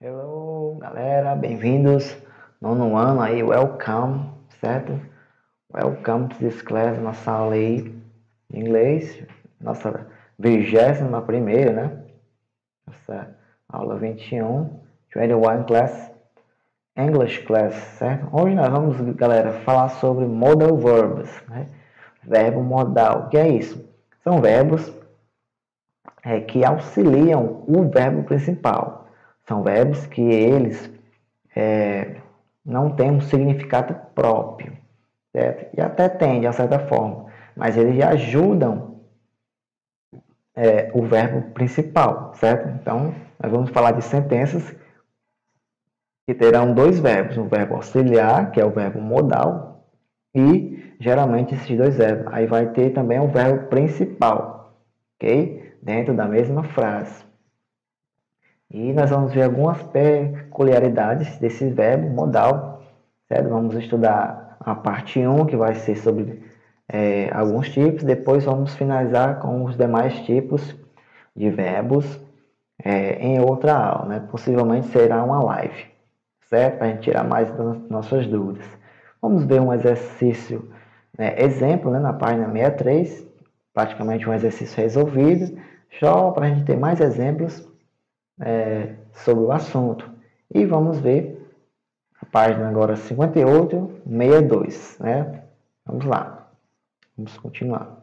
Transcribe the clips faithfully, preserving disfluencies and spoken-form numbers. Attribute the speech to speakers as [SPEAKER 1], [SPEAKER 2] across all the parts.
[SPEAKER 1] Hello, galera, bem-vindos. Nono ano aí, welcome, certo? Welcome to this class, nossa aula aí de inglês, nossa vigésima primeira, né? Nossa aula vinte e um, vinte e um class, English class, certo? Hoje nós vamos, galera, falar sobre modal verbs, né? Verbo modal, o que é isso? São verbos é, que auxiliam o verbo principal. São verbos que eles é, não têm um significado próprio, certo? E até tem, de certa forma, mas eles ajudam é, o verbo principal, certo? Então, nós vamos falar de sentenças que terão dois verbos, um verbo auxiliar, que é o verbo modal, e geralmente esses dois verbos. Aí vai ter também o verbo principal, ok? Dentro da mesma frase. E nós vamos ver algumas peculiaridades desse verbo modal, certo? Vamos estudar a parte um, que vai ser sobre é, alguns tipos, depois vamos finalizar com os demais tipos de verbos é, em outra aula, né? Possivelmente será uma live, certo? Para a gente tirar mais das nossas dúvidas. Vamos ver um exercício, né, exemplo, né, na página sessenta e três, praticamente um exercício resolvido, só para a gente ter mais exemplos É, sobre o assunto. E vamos ver a página agora cinquenta e oito, sessenta e dois, né? Vamos lá. Vamos continuar.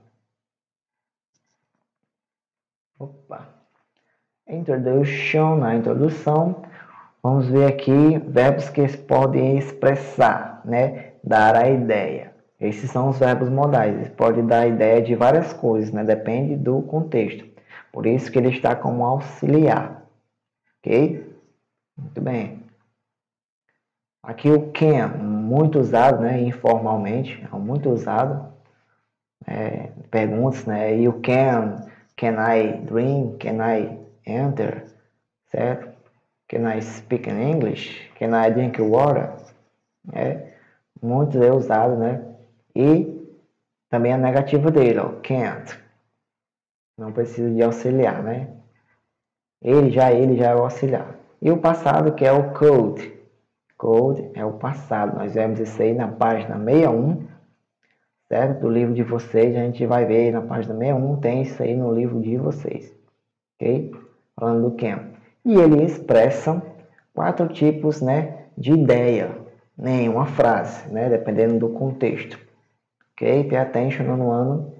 [SPEAKER 1] Opa. Introduction, na introdução, vamos ver aqui verbos que podem expressar, né? Dar a ideia. Esses são os verbos modais. Eles podem dar a ideia de várias coisas, né? Depende do contexto. Por isso que ele está como auxiliar. Ok? Muito bem. Aqui o can, muito usado, né, informalmente, é muito usado. É, perguntas, né, you can, can I drink, can I enter, certo? Can I speak in English? Can I drink water? É, muito é usado, né? E também a negativa dele, ó, can't. Não precisa de auxiliar, né? Ele já, ele já é o auxiliar. E o passado, que é o could. Could é o passado. Nós vemos isso aí na página sessenta e um, certo? Do livro de vocês, a gente vai ver na página sessenta e um, tem isso aí no livro de vocês, ok? Falando do can. E eles expressam quatro tipos, né, de ideia, né, em uma frase, né, dependendo do contexto, ok? Pay attention no ano.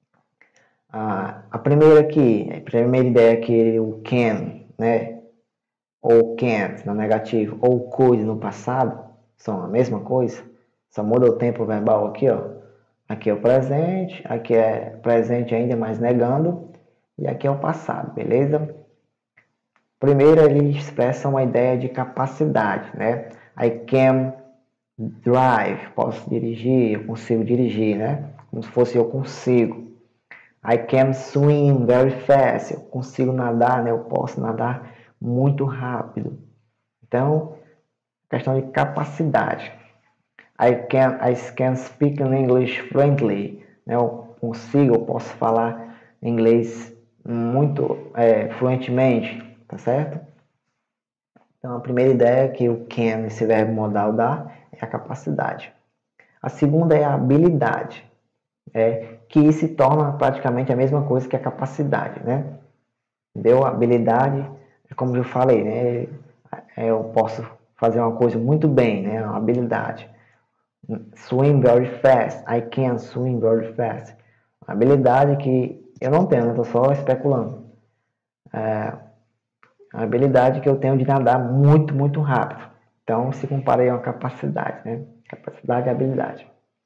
[SPEAKER 1] Ah, a primeira aqui, a primeira ideia aqui, o can, né, ou can't no negativo, ou could no passado, são a mesma coisa, só muda o tempo verbal aqui, ó. Aqui é o presente, aqui é presente ainda, mas negando, e aqui é o passado, beleza? Primeiro, ele expressa uma ideia de capacidade, né? I can drive, posso dirigir, eu consigo dirigir, né? Como se fosse eu consigo. I can swim very fast, eu consigo nadar, né? Eu posso nadar muito rápido. Então, questão de capacidade. I can, I can speak in English fluently. Né? Eu consigo, eu posso falar inglês muito é, fluentemente, tá certo? Então, a primeira ideia que o can, esse verbo modal, dá é a capacidade. A segunda é a habilidade, é, que se torna praticamente a mesma coisa que a capacidade, né? Entendeu? A habilidade, como eu falei, né? Eu posso fazer uma coisa muito bem, né? Uma habilidade. Swim very fast. I can swim very fast. Uma habilidade que eu não tenho, estou só especulando. É a habilidade que eu tenho de nadar muito, muito rápido. Então, se compara aí a uma capacidade, né? Capacidade e habilidade.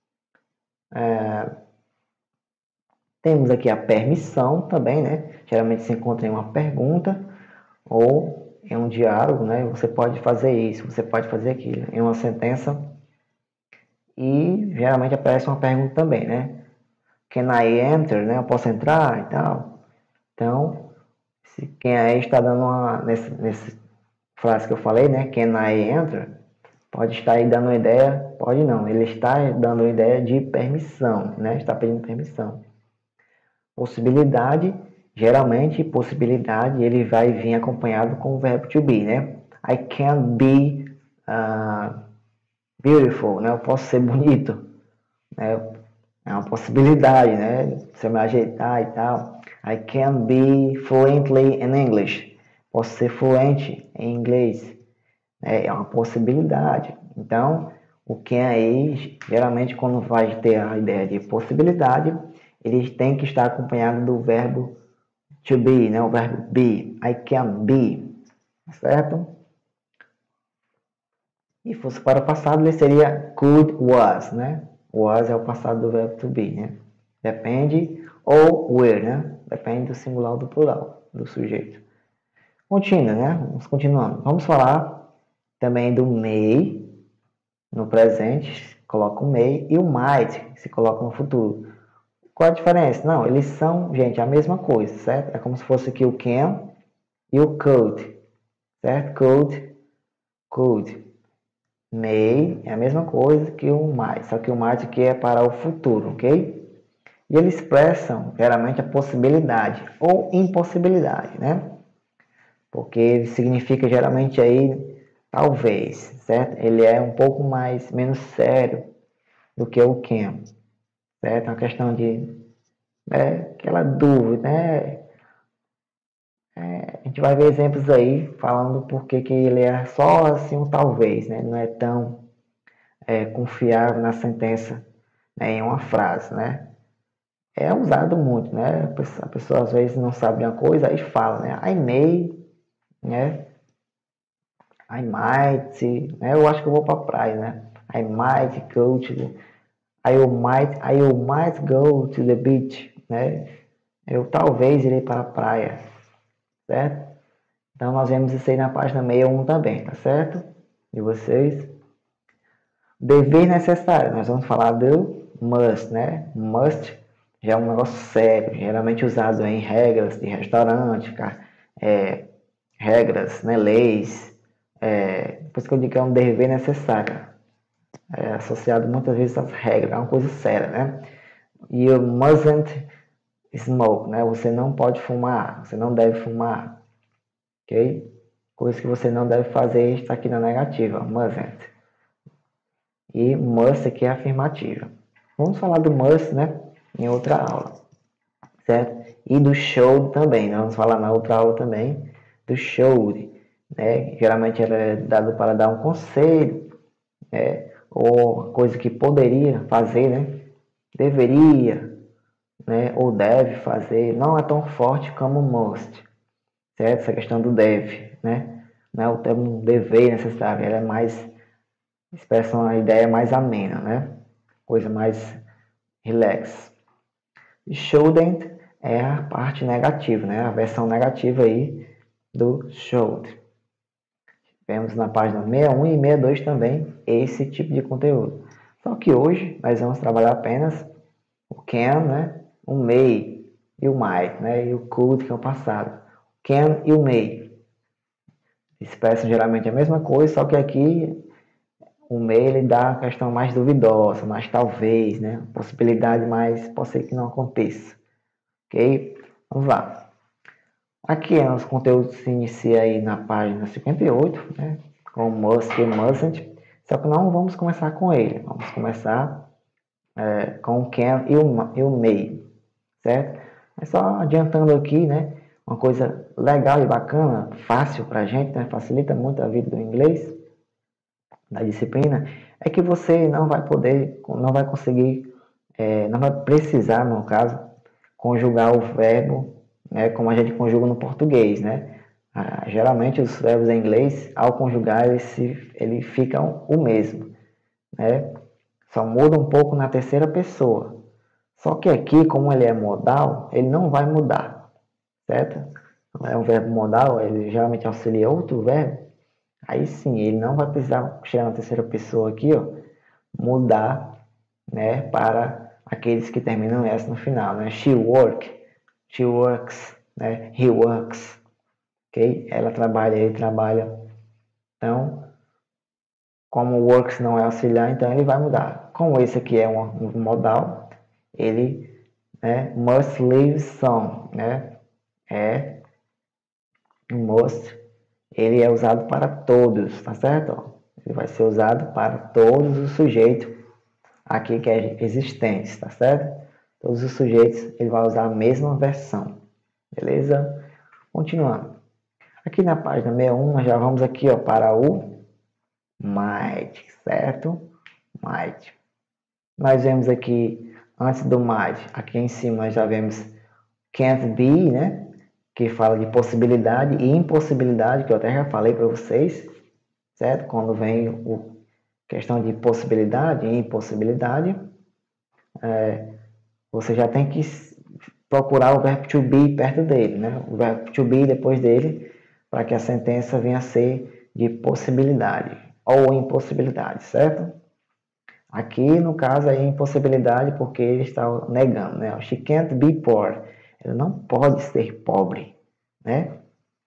[SPEAKER 1] É... Temos aqui a permissão também, né? Geralmente se encontra em uma pergunta ou em um diálogo, né? Você pode fazer isso, você pode fazer aquilo. Em uma sentença. E geralmente aparece uma pergunta também, né? Can I enter, né? Eu posso entrar e tal. Então, se quem aí está dando uma... Nesse, nesse frase que eu falei, né? Can I enter? Pode estar aí dando uma ideia... Pode não. Ele está dando uma ideia de permissão, né? Está pedindo permissão. Possibilidade... Geralmente, possibilidade, ele vai vir acompanhado com o verbo to be, né? I can be uh, beautiful, né? Eu posso ser bonito, né? É uma possibilidade, né? Você me ajeitar e tal. I can be fluently in English. Posso ser fluente em inglês. É uma possibilidade. Então, o can aí, geralmente, quando vai ter a ideia de possibilidade, ele tem que estar acompanhado do verbo to be, né? O verbo be. I can be. Certo? E fosse para o passado, ele seria could, was, né? Was é o passado do verbo to be, né? Depende, ou were, né? Depende do singular ou do plural, do sujeito. Continua, né? Vamos continuando. Vamos falar também do may, no presente, coloca o may, e o might, se coloca no futuro. Qual a diferença? Não, eles são, gente, a mesma coisa, certo? É como se fosse aqui o can e o could, certo? Could, could. May é a mesma coisa que o might, só que o might aqui é para o futuro, ok? E eles expressam geralmente a possibilidade ou impossibilidade, né? Porque ele significa geralmente aí talvez, certo? Ele é um pouco mais menos sério do que o can, certo? É uma questão de é, aquela dúvida, né? É, a gente vai ver exemplos aí falando porque que ele é só assim um talvez, né? Não é tão é, confiável na sentença, né, em uma frase, né? É usado muito, né? A pessoa, a pessoa às vezes não sabe uma coisa e fala, né? I may, né? I might, né? Eu acho que eu vou para a praia, né? I might go to the, I might, I might go to the beach, né? Eu talvez irei para a praia, certo? Então nós vemos isso aí na página sessenta e um também, tá certo? E vocês? Dever necessário, nós vamos falar do must, né? Must já é um negócio sério, geralmente usado em regras de restaurante, é, regras, né? Leis. É, por isso que eu digo que é um dever necessário. É associado muitas vezes às regras, é uma coisa séria, né? You mustn't smoke, né? Você não pode fumar, você não deve fumar, ok? Coisa que você não deve fazer está aqui na negativa, mustn't. E must aqui é afirmativa. Vamos falar do must, né? Em outra aula, certo? E do should também, né? Vamos falar na outra aula também do should, né? Geralmente ela é dado para dar um conselho, né? Ou coisa que poderia fazer, né? Deveria, né? Ou deve fazer. Não é tão forte como must, certo? Essa questão do deve, né? Não é o termo dever necessário, ela é mais expressa uma ideia mais amena, né? Coisa mais relax. Shouldn't é a parte negativa, né? A versão negativa aí do should. Vemos na página sessenta e um e sessenta e dois também esse tipo de conteúdo. Só que hoje nós vamos trabalhar apenas o can, né? O may e o might, né? E o could, que é o passado. O can e o may expressam geralmente a mesma coisa, só que aqui o may ele dá a questão mais duvidosa, mais talvez, né? Possibilidade mais, pode ser que não aconteça. Ok? Vamos lá. Aqui é nosso conteúdo se inicia aí na página cinquenta e oito, né? Com must e mustn't. Só que não vamos começar com ele. Vamos começar é, com o can e o, e o may, certo? É só adiantando aqui, né? Uma coisa legal e bacana, fácil para a gente, né? Facilita muito a vida do inglês, da disciplina, é que você não vai poder, não vai conseguir, é, não vai precisar, no caso, conjugar o verbo, né, como a gente conjuga no português, né? Ah, geralmente os verbos em inglês, ao conjugar, eles, se, eles ficam o mesmo, né? Só muda um pouco na terceira pessoa. Só que aqui, como ele é modal, ele não vai mudar, certo? É um verbo modal, ele geralmente auxilia outro verbo. Aí sim, ele não vai precisar chegar na terceira pessoa aqui, ó, mudar, né, para aqueles que terminam S no final, né? She work, she works, né? He works, ok? Ela trabalha, ele trabalha. Então, como works não é auxiliar, então ele vai mudar. Como esse aqui é um, um modal, ele, né, must leave some, né? É must ele é usado para todos, tá certo? Ó, ele vai ser usado para todos os sujeitos aqui que é existentes, tá certo? Todos os sujeitos, ele vai usar a mesma versão, beleza? Continuando. Aqui na página sessenta e um, nós já vamos aqui, ó, para o might, certo? Might. Nós vemos aqui, antes do might, aqui em cima nós já vemos can't be, né? Que fala de possibilidade e impossibilidade, que eu até já falei para vocês, certo? Quando vem o questão de possibilidade e impossibilidade, é, você já tem que procurar o verbo to be perto dele, né? O verbo to be depois dele, para que a sentença venha a ser de possibilidade ou impossibilidade, certo? Aqui, no caso, é impossibilidade porque ele está negando, né? She can't be poor. Ela não pode ser pobre, né?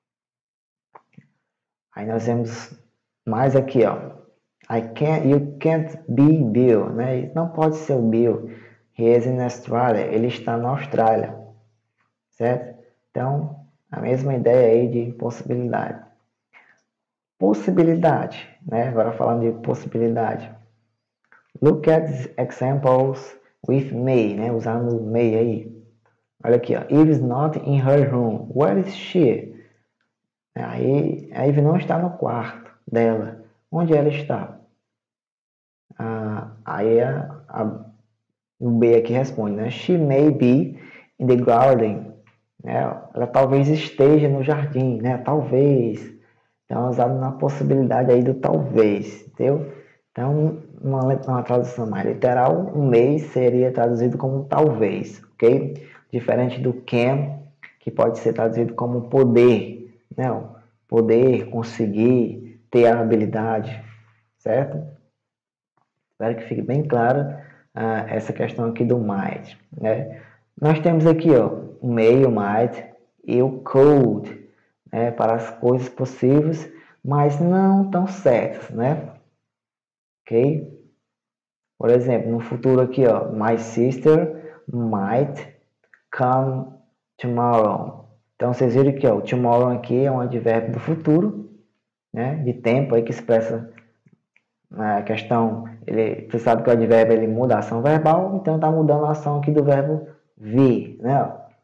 [SPEAKER 1] Aí nós vemos mais aqui, ó. I can't, you can't be Bill, né? Não pode ser o Bill. He is in Australia. Ele está na Austrália, certo? Então, a mesma ideia aí de possibilidade. Possibilidade, né? Agora falando de possibilidade. Look at examples with may, né? Usando may aí. Olha aqui, ó. Eve is not in her room. Where is she? Aí, a Eve não está no quarto dela. Onde ela está? Ah, aí a, a, o B aqui responde, né? She may be in the garden. Né? Ela talvez esteja no jardim, né? Talvez. Então, é usado na possibilidade aí do talvez, entendeu? Então, uma, uma tradução mais literal, um may seria traduzido como talvez, ok? Diferente do can, que pode ser traduzido como poder, né? Poder, conseguir, ter a habilidade, certo? Espero que fique bem claro uh, essa questão aqui do might, né? Nós temos aqui, ó, o may, o might e o could, né? Para as coisas possíveis, mas não tão certas, né? Ok? Por exemplo, no futuro aqui, ó, my sister might come tomorrow. Então, vocês viram que ó, o tomorrow aqui é um advérbio do futuro, né? De tempo aí que expressa a questão, ele, você sabe que o advérbio ele muda a ação verbal, então está mudando a ação aqui do verbo vir, né?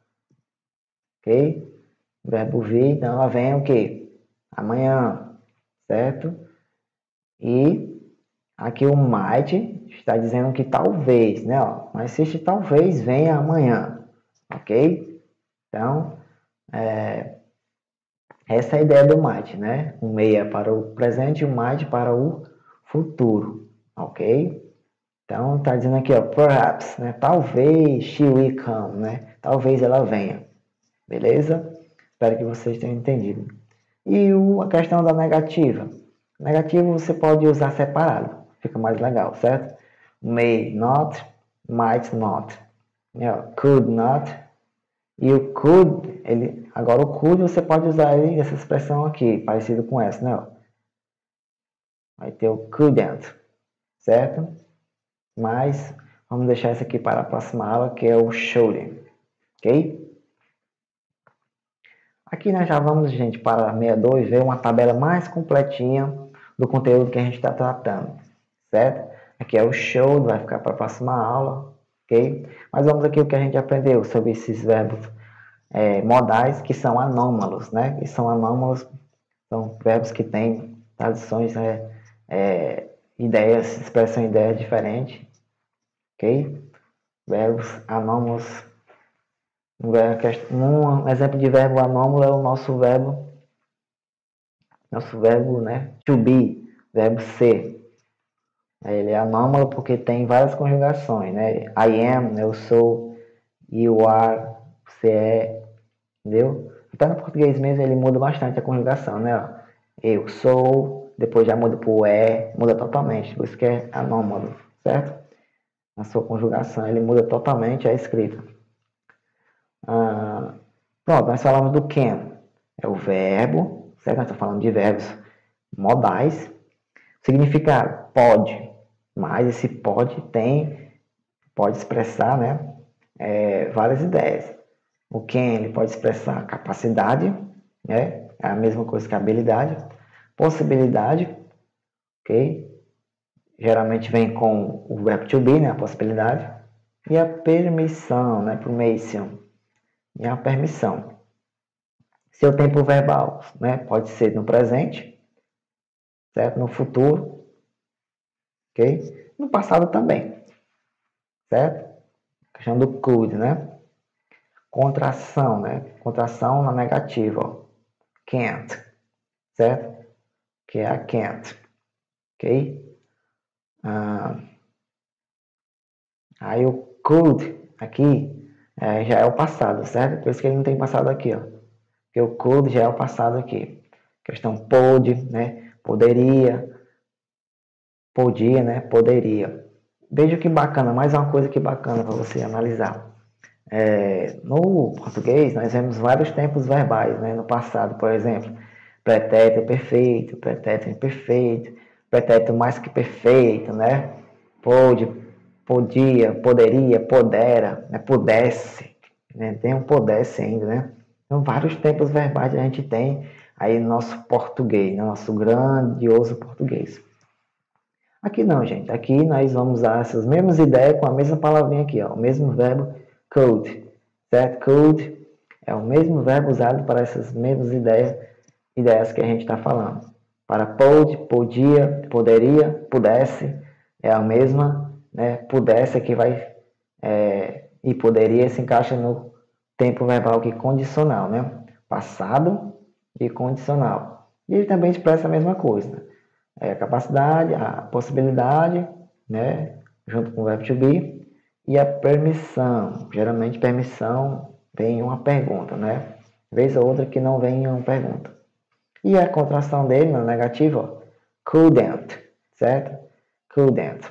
[SPEAKER 1] Ok? O verbo vir, então ela vem o quê? Amanhã, certo? E aqui o might está dizendo que talvez, né? Ó, mas se talvez venha amanhã, ok? Então, é, essa é a ideia do might, né? O may é para o presente e o might para o futuro, ok? Então, está dizendo aqui, ó, perhaps, né? Talvez she will come, né? Talvez ela venha, beleza? Espero que vocês tenham entendido. E o, a questão da negativa. Negativo você pode usar separado, fica mais legal, certo? May not, might not, yeah, could not. E o could, ele, agora o could você pode usar ele, essa expressão aqui, parecido com essa, né? Vai ter o couldn't, certo? Mas vamos deixar isso aqui para a próxima aula, que é o shouldn't, ok? Aqui nós já vamos, gente, para a sessenta e dois, ver uma tabela mais completinha do conteúdo que a gente está tratando, certo? Aqui é o should, vai ficar para a próxima aula, ok? Mas vamos aqui o que a gente aprendeu sobre esses verbos é, modais que são anômalos, né? Que são anômalos, são verbos que têm traduções, é, é, ideias, expressam ideias diferentes, ok? Verbos anômalos. Um exemplo de verbo anômalo é o nosso verbo, nosso verbo, né? To be, verbo ser. Ele é anômalo porque tem várias conjugações, né? I am, eu sou, you are, você é, entendeu? Até no português mesmo ele muda bastante a conjugação, né? Eu sou, depois já muda para o é, muda totalmente, por isso que é anômalo, certo? Na sua conjugação ele muda totalmente a escrita. Ah, pronto, nós falamos do can, é o verbo, certo? Nós estamos falando de verbos modais. Significado, pode, mas esse pode tem, pode expressar, né, é, várias ideias. O can ele pode expressar capacidade, né? É a mesma coisa que habilidade. Possibilidade, ok? Geralmente vem com o verbo to be, né? A possibilidade. E a permissão, né? Permission. E a permissão. Seu tempo verbal, né? Pode ser no presente, certo? No futuro, ok? No passado também, certo? A questão do could, né? Contração, né? Contração na negativa, ó. Can't, certo? Que é a can't, ok? Ah, aí o could aqui é, já é o passado, certo? Por isso que ele não tem passado aqui, ó. Porque o could já é o passado aqui. Questão pode, né? Poderia, podia, né? Poderia. Veja que bacana, mais uma coisa que bacana para você analisar. É, no português, nós vemos vários tempos verbais, né? No passado, por exemplo, pretérito perfeito, pretérito imperfeito, pretérito mais que perfeito, né? Pode, podia, poderia, podera, né? Pudesse, né? Tem um pudesse ainda, né? Então, vários tempos verbais a gente tem aí no nosso português, no nosso grandioso português. Aqui não, gente. Aqui nós vamos usar essas mesmas ideias com a mesma palavrinha aqui, ó, o mesmo verbo could, certo? Could é o mesmo verbo usado para essas mesmas ideias, ideias que a gente está falando. Para pode, podia, poderia, pudesse, é a mesma, né? Pudesse que vai, é, e poderia se encaixa no tempo verbal aqui condicional, né? Passado e condicional. E ele também expressa a mesma coisa. É a capacidade, a possibilidade, né? Junto com o verbo to be. E a permissão. Geralmente, permissão vem uma pergunta, né? Vez ou outra que não vem uma pergunta. E a contração dele, na negativa, ó, couldn't, certo? Couldn't.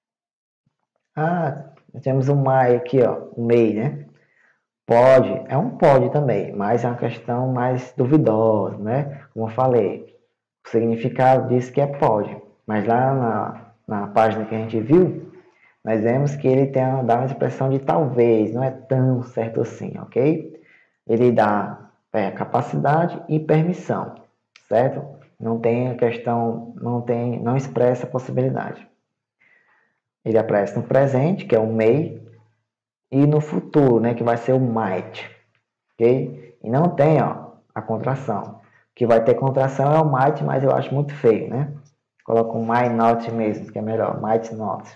[SPEAKER 1] Ah, temos o may aqui, ó, o may, né? Pode, é um pode também, mas é uma questão mais duvidosa, né? Como eu falei, o significado diz que é pode, mas lá na, na página que a gente viu, nós vemos que ele tem uma, dá uma expressão de talvez, não é tão certo assim, ok? Ele dá é, capacidade e permissão, certo? Não tem a questão, não tem, não expressa a possibilidade. Ele aparece no presente, que é o may, e no futuro, né, que vai ser o might, ok? E não tem, ó, a contração. O que vai ter contração é o might, mas eu acho muito feio, né? Coloca o might not mesmo, que é melhor, might not.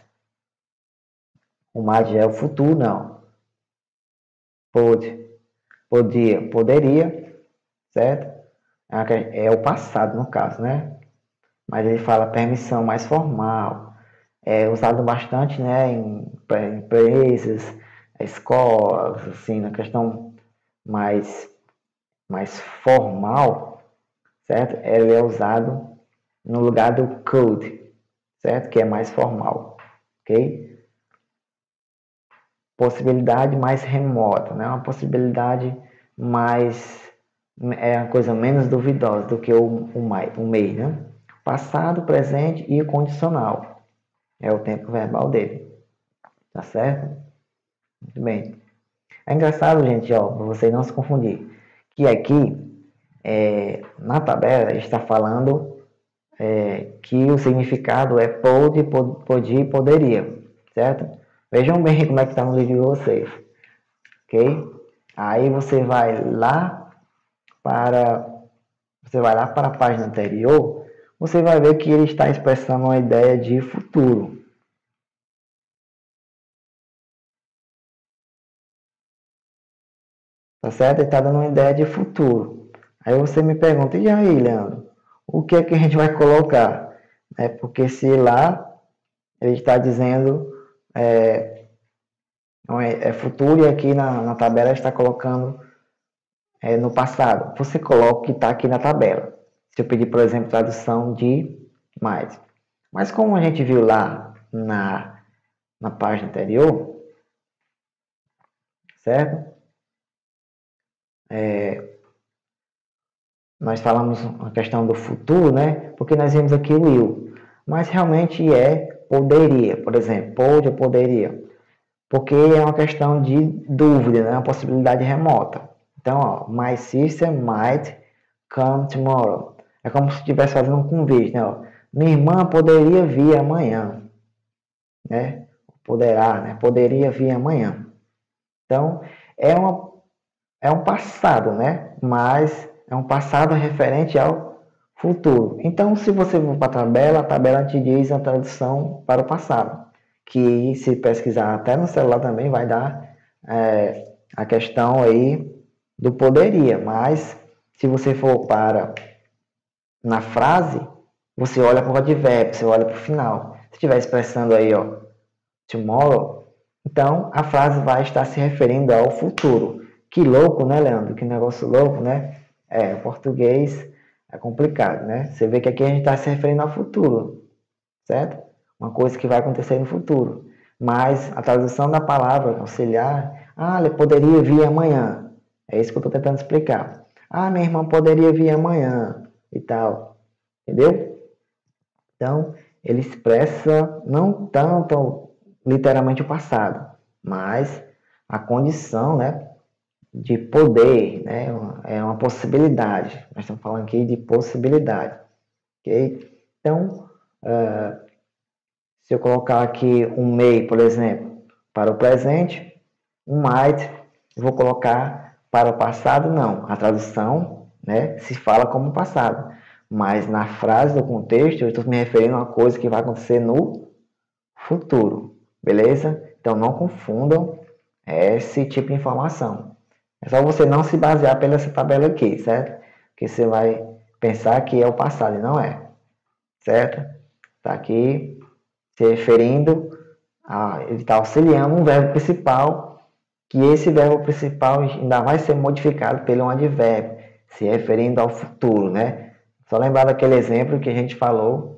[SPEAKER 1] O might já é o futuro, não. Pode, podia, poderia, certo? É o passado, no caso, né? Mas ele fala permissão mais formal. É usado bastante, né, em empresas, escolas, assim, na questão mais, mais formal, certo? Ele é usado no lugar do could, certo? Que é mais formal, ok? Possibilidade mais remota, né? Uma possibilidade mais, é uma coisa menos duvidosa do que o, o, o may, né? Passado, presente e condicional. É o tempo verbal dele. Tá certo? Muito bem. É engraçado, gente, ó, para vocês não se confundir, que aqui, é, na tabela, está falando é, que o significado é pode, podia e poderia, certo? Vejam bem como é que está no livro de vocês, ok? Aí você vai lá para, você vai lá para a página anterior, você vai ver que ele está expressando uma ideia de futuro. Tá certo? Ele está dando uma ideia de futuro. Aí você me pergunta, e aí, Leandro? O que é que a gente vai colocar? É porque se lá ele está dizendo é, é futuro e aqui na, na tabela está colocando é, no passado. Você coloca o que está aqui na tabela. Se eu pedir, por exemplo, tradução de mais. Mas como a gente viu lá na, na página anterior, certo? É, nós falamos a questão do futuro, né? Porque nós vimos aqui o will. Mas realmente é poderia, por exemplo, pode ou poderia. Porque é uma questão de dúvida, né? Uma possibilidade remota. Então, ó, my sister might come tomorrow. É como se estivesse fazendo um convite, né? Ó. Minha irmã poderia vir amanhã, né? Poderá, né? Poderia vir amanhã. Então, é, uma, é um passado, né? Mas é um passado referente ao futuro. Então, se você for para a tabela, a tabela te diz a tradução para o passado. Que se pesquisar até no celular também vai dar é, a questão aí do poderia. Mas, se você for para na frase, você olha para o advérbio, você olha para o final. Se estiver expressando aí, ó, tomorrow, então a frase vai estar se referindo ao futuro. Que louco, né, Leandro? Que negócio louco, né? É, o português é complicado, né? Você vê que aqui a gente está se referindo ao futuro, certo? Uma coisa que vai acontecer no futuro. Mas a tradução da palavra auxiliar, ah, ele poderia vir amanhã. É isso que eu estou tentando explicar. Ah, minha irmã poderia vir amanhã e tal. Entendeu? Então, ele expressa não tanto literalmente o passado, mas a condição, né, de poder, né, é uma possibilidade. Nós estamos falando aqui de possibilidade, ok? Então, uh, se eu colocar aqui um may, por exemplo, para o presente, um might, eu vou colocar para o passado, não. A tradução, né, se fala como passado, mas na frase, no contexto, eu estou me referindo a uma coisa que vai acontecer no futuro, beleza? Então, não confundam esse tipo de informação. É só você não se basear pela essa tabela aqui, certo? Porque você vai pensar que é o passado e não é, certo? Está aqui se referindo a... Ele está auxiliando um verbo principal, que esse verbo principal ainda vai ser modificado pelo um advérbio, se referindo ao futuro, né? Só lembrar daquele exemplo que a gente falou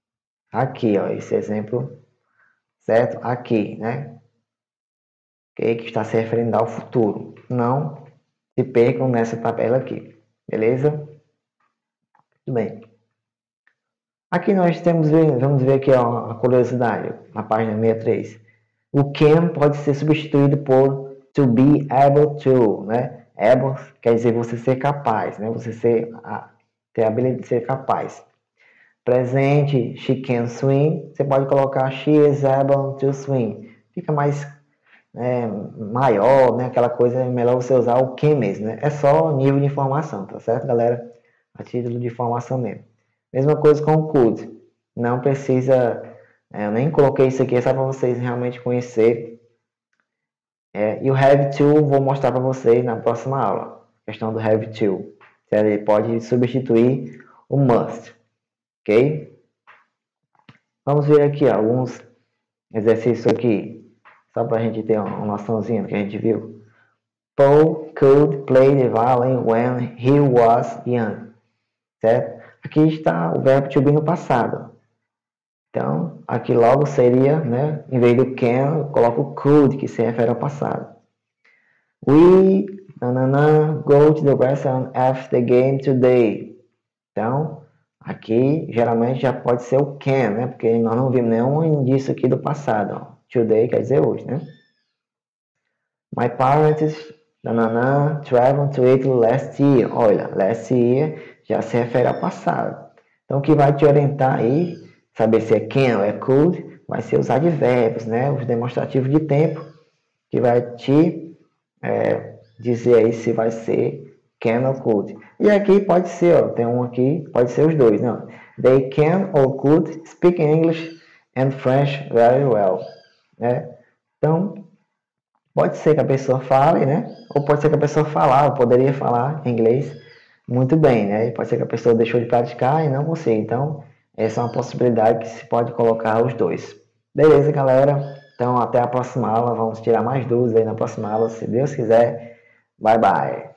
[SPEAKER 1] aqui, ó, esse exemplo, certo? Aqui, né? Okay? Que está se referindo ao futuro. Não se percam nessa tabela aqui, beleza? Muito bem. Aqui nós temos, vamos ver aqui ó, a curiosidade, na página sessenta e três. O can pode ser substituído por to be able to, né? Able quer dizer você ser capaz, né? Você ser, ter a habilidade de ser capaz. Presente, she can swim, você pode colocar she is able to swim. Fica mais é, maior, né? Aquela coisa, é melhor você usar o can mesmo, né? É só nível de informação, tá certo, galera? A título de informação mesmo. Mesma coisa com o could. Não precisa, é, eu nem coloquei isso aqui, é só para vocês realmente conhecerem. É, e o have to, vou mostrar para vocês na próxima aula. A questão do have to. Certo? Ele pode substituir o must. Ok? Vamos ver aqui ó, alguns exercícios aqui. Só para a gente ter uma noçãozinha do que a gente viu. Paul could play the violin when he was young. Certo? Aqui está o verbo to be no passado. Então, aqui logo seria, né, em vez do can, eu coloco o could, que se refere ao passado. We nanana, go to the restaurant after the game today. Então, aqui geralmente já pode ser o can, né, porque nós não vimos nenhum indício aqui do passado. Ó. Today quer dizer hoje, né? My parents nanana, traveled to Italy last year. Olha, last year já se refere ao passado. Então, o que vai te orientar aí, saber se é can ou é could, vai ser os advérbios, né? Os demonstrativos de tempo, que vai te é, dizer aí se vai ser can ou could. E aqui pode ser, ó, tem um aqui, pode ser os dois, né? They can or could speak English and French very well, né? Então, pode ser que a pessoa fale, né? Ou pode ser que a pessoa falar, ou poderia falar inglês muito bem, né? E pode ser que a pessoa deixou de praticar e não consiga. Então, essa é uma possibilidade que se pode colocar os dois. Beleza, galera? Então, até a próxima aula. Vamos tirar mais dúvidas aí na próxima aula, se Deus quiser. Bye, bye.